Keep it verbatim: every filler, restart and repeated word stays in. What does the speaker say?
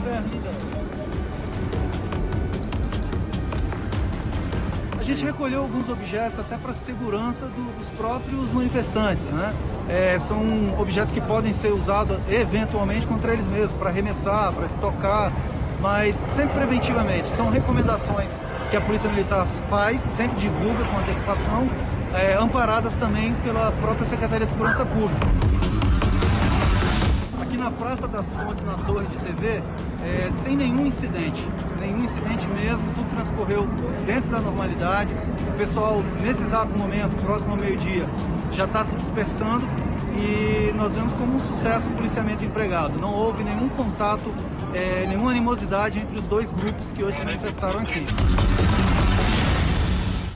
A gente recolheu alguns objetos até para segurança do, dos próprios manifestantes, né? É, são objetos que podem ser usados eventualmente contra eles mesmos, para arremessar, para estocar, mas sempre preventivamente. São recomendações que a Polícia Militar faz, sempre divulga com antecipação, é, amparadas também pela própria Secretaria de Segurança Pública. Aqui na Praça das Fontes, na Torre de T V, é, sem nenhum incidente, nenhum incidente mesmo, tudo transcorreu dentro da normalidade. O pessoal, nesse exato momento, próximo ao meio-dia, já está se dispersando e nós vemos como um sucesso o policiamento empregado. Não houve nenhum contato, é, nenhuma animosidade entre os dois grupos que hoje se manifestaram aqui.